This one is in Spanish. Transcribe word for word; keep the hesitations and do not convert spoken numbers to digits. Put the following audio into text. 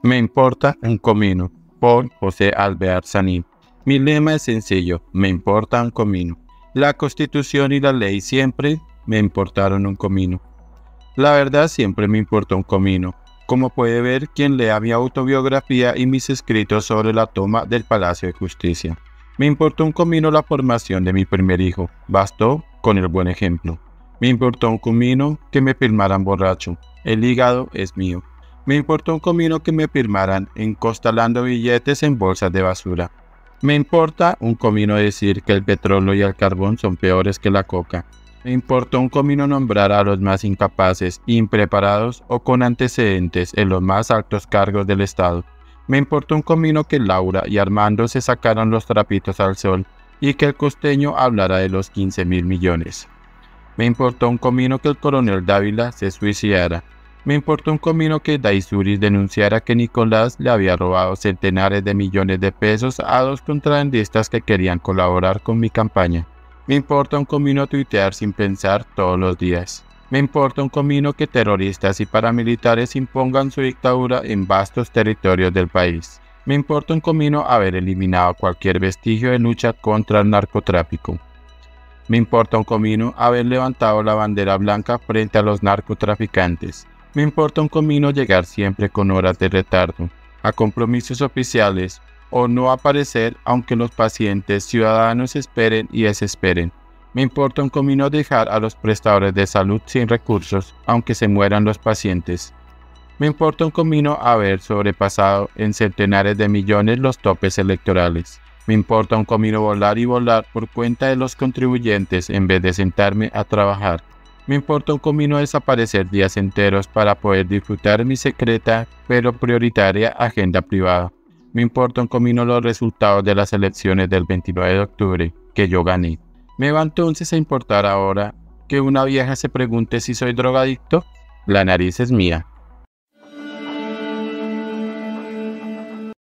Me importa un comino, por José Alvear Sanín. Mi lema es sencillo, me importa un comino. La Constitución y la ley siempre me importaron un comino. La verdad siempre me importó un comino. Como puede ver quien lea mi autobiografía y mis escritos sobre la toma del Palacio de Justicia. Me importó un comino la formación de mi primer hijo, bastó con el buen ejemplo. Me importó un comino que me firmaran borracho, el hígado es mío. Me importó un comino que me firmaran encostalando billetes en bolsas de basura. Me importa un comino decir que el petróleo y el carbón son peores que la coca. Me importó un comino nombrar a los más incapaces, impreparados o con antecedentes en los más altos cargos del Estado. Me importó un comino que Laura y Armando se sacaran los trapitos al sol y que el costeño hablara de los quince mil millones. Me importó un comino que el coronel Dávila se suicidara. Me importó un comino que Daisuris denunciara que Nicolás le había robado centenares de millones de pesos a dos contrabandistas que querían colaborar con mi campaña. Me importa un comino tuitear sin pensar todos los días. Me importa un comino que terroristas y paramilitares impongan su dictadura en vastos territorios del país. Me importa un comino haber eliminado cualquier vestigio de lucha contra el narcotráfico. Me importa un comino haber levantado la bandera blanca frente a los narcotraficantes. Me importa un comino llegar siempre con horas de retardo, a compromisos oficiales, o no aparecer aunque los pacientes ciudadanos esperen y desesperen. Me importa un comino dejar a los prestadores de salud sin recursos, aunque se mueran los pacientes. Me importa un comino haber sobrepasado en centenares de millones los topes electorales. Me importa un comino volar y volar por cuenta de los contribuyentes en vez de sentarme a trabajar. Me importa un comino desaparecer días enteros para poder disfrutar mi secreta pero prioritaria agenda privada. Me importa un comino los resultados de las elecciones del veintinueve de octubre, que yo gané. ¿Me va entonces a importar ahora que una vieja se pregunte si soy drogadicto? La nariz es mía.